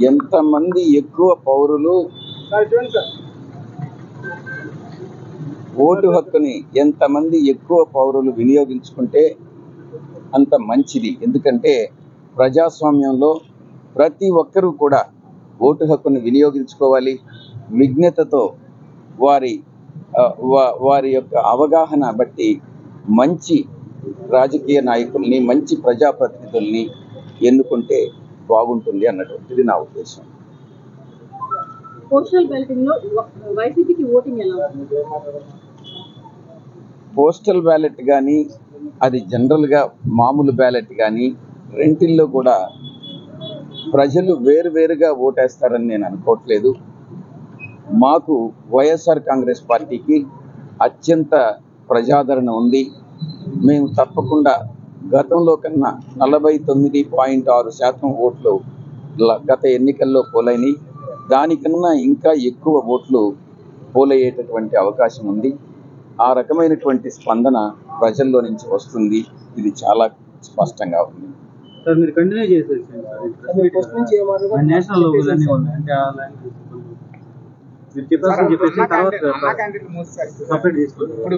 ఎంతమంది ఎక్కువ పౌరులు ఓటు హక్కుని ఎంతమంది ఎక్కువ పౌరులు వినియోగించుకుంటే అంత మంచిది. ఎందుకంటే ప్రజాస్వామ్యంలో ప్రతి ఒక్కరూ కూడా ఓటు హక్కును వినియోగించుకోవాలి. విజ్ఞతతో వారి యొక్క అవగాహన బట్టి మంచి రాజకీయ నాయకుల్ని, మంచి ప్రజాప్రతినిధుల్ని ఎన్నుకుంటే బాగుంటుంది అన్నటువంటిది నా ఉద్దేశం. పోస్టల్ బ్యాలెటింగ్ లో వైసీపీకి ఓటింగ్ ఎలా ఉంది? పోస్టల్ బ్యాలెట్ కానీ, అది జనరల్గా మామూలు బ్యాలెట్ కానీ, రెంటిల్లో కూడా ప్రజలు వేరువేరుగా ఓటేస్తారని నేను అనుకోవట్లేదు. మాకు వైఎస్ఆర్ కాంగ్రెస్ పార్టీకి అత్యంత ప్రజాదరణ ఉంది. మేము తప్పకుండా గతంలో కన్నా 49.6% ఓట్లు గత ఎన్నికల్లో పోలైనవి. దానికన్నా ఇంకా ఎక్కువ ఓట్లు పోలయ్యేటటువంటి అవకాశం ఉంది. ఆ రకమైనటువంటి స్పందన ప్రజల్లో నుంచి వస్తుంది. ఇది చాలా స్పష్టంగా ఉంది. సార్, మీరు కంటిన్యూ చేసేసి నేషనల్ లోగోలన్నీ ఉన్నాయి అంటే ఆ లాంగ్వేజ్ మీరు చెప్పేసి తర్వాత సపరేట్ తీసుకోండి.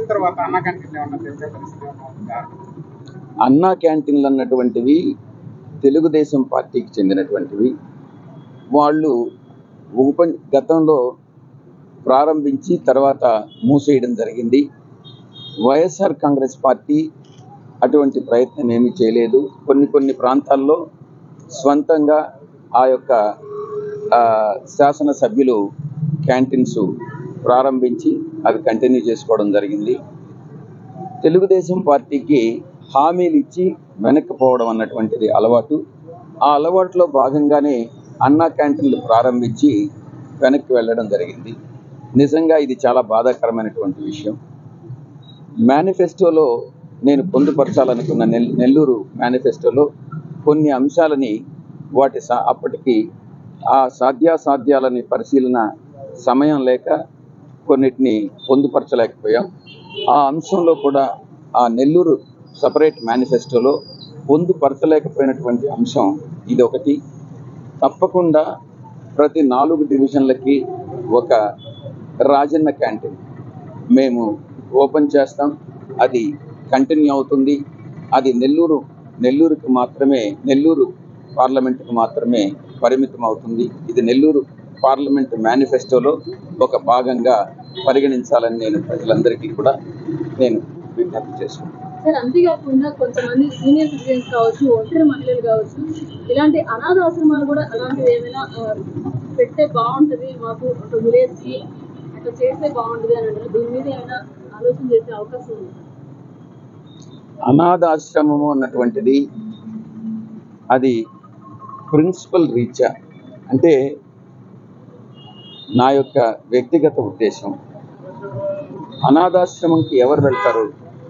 అన్నా క్యాంటీన్లు అన్నటువంటివి తెలుగుదేశం పార్టీకి చెందినటువంటివి. వాళ్ళు గతంలో ప్రారంభించి తర్వాత మూసేయడం జరిగింది. వైఎస్ఆర్ కాంగ్రెస్ పార్టీ అటువంటి ప్రయత్నం ఏమీ చేయలేదు. కొన్ని ప్రాంతాల్లో స్వంతంగా ఆ యొక్క శాసనసభ్యులు క్యాంటీన్స్ ప్రారంభించి అవి కంటిన్యూ చేసుకోవడం జరిగింది. తెలుగుదేశం పార్టీకి హామీలు ఇచ్చి వెనక్కిపోవడం అన్నటువంటిది అలవాటు. ఆ అలవాటులో భాగంగానే అన్నా క్యాంటీన్లు ప్రారంభించి వెనక్కి వెళ్ళడం జరిగింది. నిజంగా ఇది చాలా బాధాకరమైనటువంటి విషయం. మేనిఫెస్టోలో నేను పొందుపరచాలనుకున్న నెల్లూరు మేనిఫెస్టోలో కొన్ని అంశాలని అప్పటికి ఆ సాధ్యాసాధ్యాలని పరిశీలన సమయం లేక కొన్నిటిని పొందుపరచలేకపోయాం. ఆ అంశంలో కూడా ఆ నెల్లూరు సపరేట్ మేనిఫెస్టోలో పొందుపరచలేకపోయినటువంటి అంశం ఇదొకటి. తప్పకుండా ప్రతి 4 డివిజన్లకి ఒక రాజన్న క్యాంటీన్ మేము ఓపెన్ చేస్తాం. అది కంటిన్యూ అవుతుంది. అది నెల్లూరుకి మాత్రమే, నెల్లూరు పార్లమెంటుకు మాత్రమే పరిమితం అవుతుంది. ఇది నెల్లూరు పార్లమెంటు మేనిఫెస్టోలో ఒక భాగంగా పరిగణించాలని నేను ప్రజలందరికీ కూడా నేను విజ్ఞప్తి చేస్తున్నాను. సార్, అంతేకాకుండా కొంతమంది సీనియర్ సిటిజన్స్ కావచ్చు, ఒంటరి మహిళలు కావచ్చు, ఇలాంటి అనాథ ఆశ్రమాలు కూడా అలాంటివి ఏమైనా పెడితే బాగుంటుంది, మాకు ఒక విలేజ్కి అట్లా చేస్తే బాగుంటుంది అని అంటారు. దీని మీద ఏమైనా ఆలోచన చేసే అవకాశం ఉంది? అనాథాశ్రమము అన్నటువంటిది అది ప్రిన్సిపల్ రీత్యా, అంటే నా యొక్క వ్యక్తిగత ఉద్దేశం, అనాథాశ్రమంకి ఎవరు వెళ్తారు?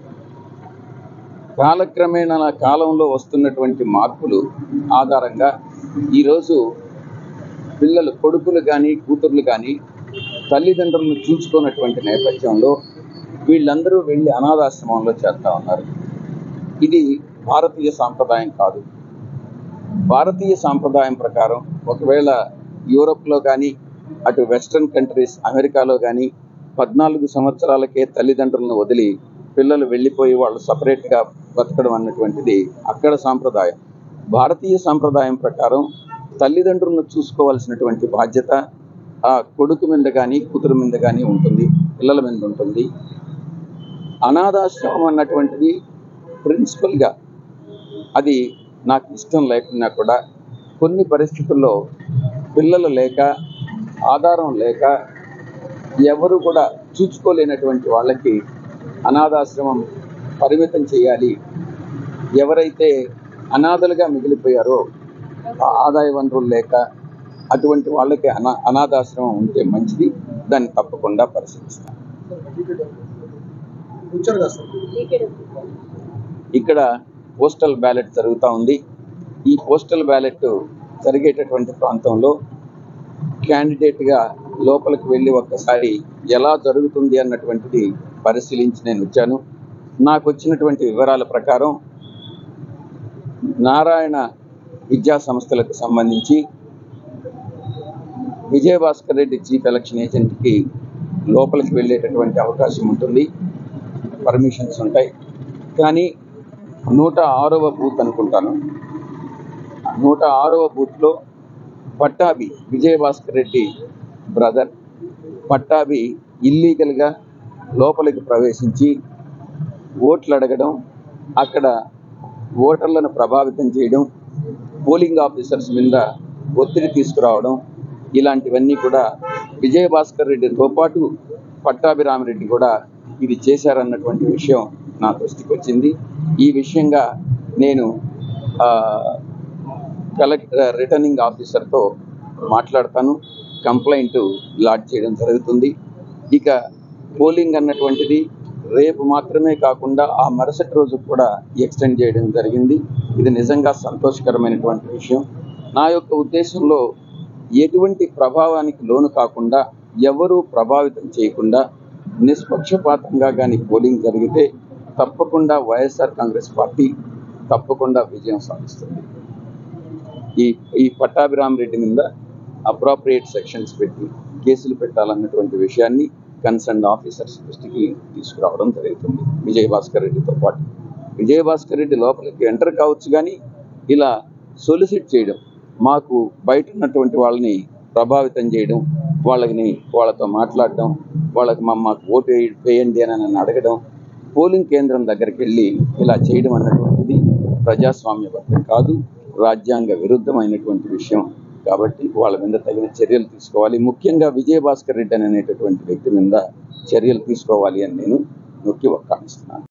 కాలక్రమేణా కాలంలో వస్తున్నటువంటి మార్పులు ఆధారంగా ఈరోజు పిల్లలు, కొడుకులు కానీ కూతుర్లు కానీ తల్లిదండ్రులను చూసుకున్నటువంటి నేపథ్యంలో వీళ్ళందరూ వెళ్ళి అనాథాశ్రమంలో చేస్తూ ఉన్నారు. ఇది భారతీయ సాంప్రదాయం కాదు. భారతీయ సాంప్రదాయం ప్రకారం ఒకవేళ యూరోప్లో కానీ, అటు వెస్ట్రన్ కంట్రీస్ అమెరికాలో కానీ 14 సంవత్సరాలకే తల్లిదండ్రులను వదిలి పిల్లలు వెళ్ళిపోయి వాళ్ళు సపరేట్గా బతకడం అన్నటువంటిది అక్కడ సాంప్రదాయం. భారతీయ సాంప్రదాయం ప్రకారం తల్లిదండ్రులను చూసుకోవాల్సినటువంటి బాధ్యత ఆ కొడుకు మీద కానీ కూతురు మీద కానీ ఉంటుంది, పిల్లల మీద ఉంటుంది. అనాథాశ్రమం అన్నటువంటిది ప్రిన్సిపల్గా అది నాకు ఇష్టం లేకున్నా కూడా కొన్ని పరిస్థితుల్లో పిల్లలు లేక, ఆధారం లేక, ఎవరు కూడా చూసుకోలేనటువంటి వాళ్ళకి అనాథాశ్రమం పరిమితం చేయాలి. ఎవరైతే అనాథలుగా మిగిలిపోయారో, ఆదాయ వనరులు లేక, అటువంటి వాళ్ళకి అనాథాశ్రమం ఉంటే మంచిది. దాన్ని తప్పకుండా పరిశీలిస్తాను. ఇక్కడ పోస్టల్ బ్యాలెట్ జరుగుతూ ఉంది. ఈ పోస్టల్ బ్యాలెట్ జరిగేటటువంటి ప్రాంతంలో క్యాండిడేట్గా లోపలికి వెళ్ళి ఒక్కసారి ఎలా జరుగుతుంది అన్నటువంటిది పరిశీలించి నేను వచ్చాను. నాకు వచ్చినటువంటి వివరాల ప్రకారం నారాయణ విద్యా సంస్థలకు సంబంధించి విజయభాస్కర్ రెడ్డి చీఫ్ ఎలక్షన్ ఏజెంట్కి లోపలికి వెళ్ళేటటువంటి అవకాశం ఉంటుంది, పర్మిషన్స్ ఉంటాయి. కానీ 106వ బూత్ అనుకుంటాను, 106వ బూత్లో పట్టాభి, విజయభాస్కర్ రెడ్డి బ్రదర్ పట్టాభి ఇల్లీగల్గా లోపలికి ప్రవేశించి ఓట్లు అడగడం, అక్కడ ఓటర్లను ప్రభావితం చేయడం, పోలింగ్ ఆఫీసర్స్ మీద ఒత్తిడి తీసుకురావడం, ఇలాంటివన్నీ కూడా విజయభాస్కర్ రెడ్డితో పాటు పట్టాభిరామిరెడ్డి కూడా ఇది చేశారన్నటువంటి విషయం నా దృష్టికి వచ్చింది. ఈ విషయంగా నేను రిటర్నింగ్ ఆఫీసర్తో మాట్లాడతాను, కంప్లైంట్ లాడ్జ్ చేయడం జరుగుతుంది. ఇక పోలింగ్ అన్నటువంటిది రేపు మాత్రమే కాకుండా ఆ మరుసటి రోజు కూడా ఎక్స్టెండ్ చేయడం జరిగింది. ఇది నిజంగా సంతోషకరమైనటువంటి విషయం. నా యొక్క ఉద్దేశంలో ఎటువంటి ప్రభావానికి లోను కాకుండా, ఎవరూ ప్రభావితం చేయకుండా నిష్పక్షపాతంగా కానీ పోలింగ్ జరిగితే తప్పకుండా వైఎస్ఆర్ కాంగ్రెస్ పార్టీ తప్పకుండా విజయం సాధిస్తుంది. ఈ పట్టాభిరామిరెడ్డి మీద అప్రాప్రియేట్ సెక్షన్స్ పెట్టి కేసులు పెట్టాలన్నటువంటి విషయాన్ని కన్సర్న్ ఆఫీసర్స్ దృష్టికి తీసుకురావడం జరుగుతుంది. విజయభాస్కర్ రెడ్డితో పాటు విజయభాస్కర్ రెడ్డి లోపలికి ఎంటర్ కావచ్చు, కానీ ఇలా సొలిసిట్ చేయడం, మాకు బయట ఉన్నటువంటి వాళ్ళని ప్రభావితం చేయడం, వాళ్ళతో మాట్లాడడం, మాకు ఓటు వేయండి అని నన్ను అడగడం, పోలింగ్ కేంద్రం దగ్గరికి వెళ్ళి ఇలా చేయడం అన్నటువంటిది ప్రజాస్వామ్యబద్ధం కాదు, రాజ్యాంగ విరుద్ధమైనటువంటి విషయం. కాబట్టి వాళ్ళ మీద తగిన చర్యలు తీసుకోవాలి. ముఖ్యంగా విజయభాస్కర్ రెడ్డి అనేటటువంటి వ్యక్తి మీద చర్యలు తీసుకోవాలి అని నేను నొక్కి వక్కాణిస్తున్నాను.